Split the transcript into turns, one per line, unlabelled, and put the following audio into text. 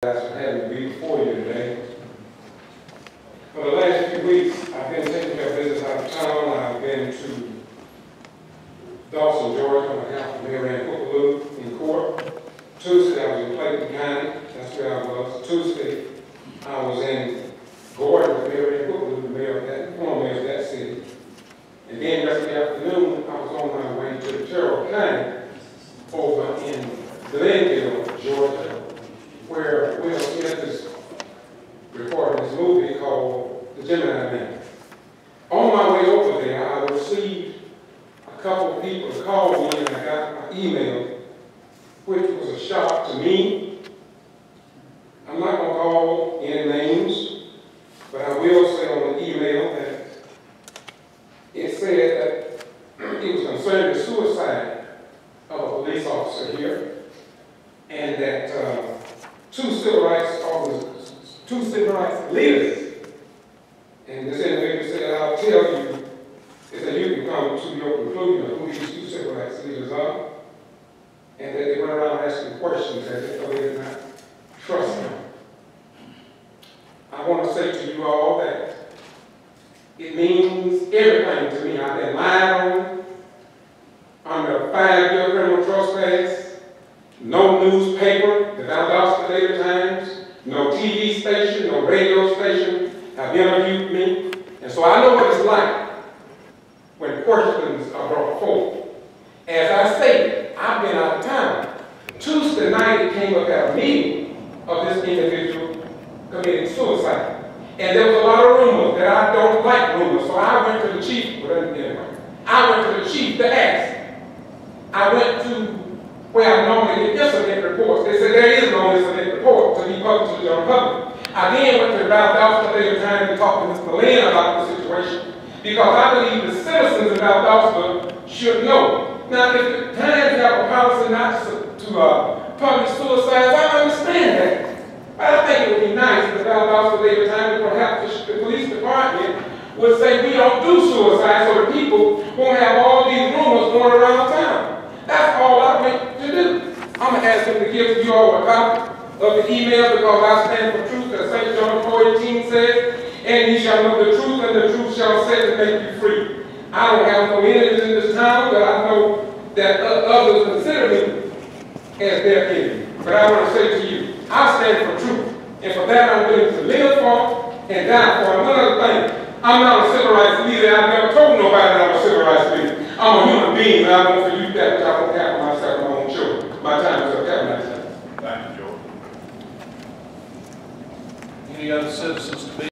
For having me before you today. For the last few weeks, I've been taking care of business out of town. I've been to Dawson, Georgia, on behalf of Mary Ann Pupaloo in court. Tuesday, I was in Clayton County. That's where I was. Tuesday, I was in Gordon with Mary Ann Pupaloo, the mayor of that, former mayor of that city. And then yesterday afternoon, I was on my way to Terrell County over in Glenville, Georgia, where Will Smith is recording this movie called The Gemini Man. On my way over there, I received a couple of people to call me, and I got my email, which was a shock to me. I'm not going to call any names, but I will say on the email that it said that it was concerning the suicide of a police officer here, and that two civil rights leaders, and this individual said, I'll tell you, is that you can come to your conclusion of who these two civil rights leaders are, and that they went around asking questions as if they did not trust them. I want to say to you all that it means everything to me. I've been lied on under a 5-year criminal trespass, no newspaper, the Valdosta Daily Times, no TV station, no radio station have interviewed me. And so I know what it's like when questions are brought forth. As I stated, I've been out of town. Tuesday night it came up at a meeting of this individual committing suicide. And there was a lot of rumors that I don't like rumors. So I went to the chief, I went to the chief to ask. I went to where I normally get incident reports. They said there is no incident report to be published to the general public. I then went to the Valdosta Daily Times to talk to Mr. Lynn about the situation, because I believe the citizens of Valdosta should know. Now, if the Times have a policy not to publish suicides, I understand that. But I think it would be nice if the Valdosta Daily Times, perhaps the police department, would say we don't do suicide so the people won't have all these rumors going around town. That's all I went to do. I'm going to ask him to give you all a copy of the email, because I stand for truth, as St. John 4:18 says, and ye shall know the truth, and the truth shall set and make you free. I don't have no enemies in this town, but I know that others consider me as their enemy. But I want to say to you, I stand for truth, and for that I'm willing to live for and die for. And one other thing, I'm not a civil rights leader. I've never told nobody that I'm a civil rights leader. I'm a human being, and I want for you that which I won't have for myself and my own children. My time is up. Have a nice time.
Thank you, George. Any other citizens to be?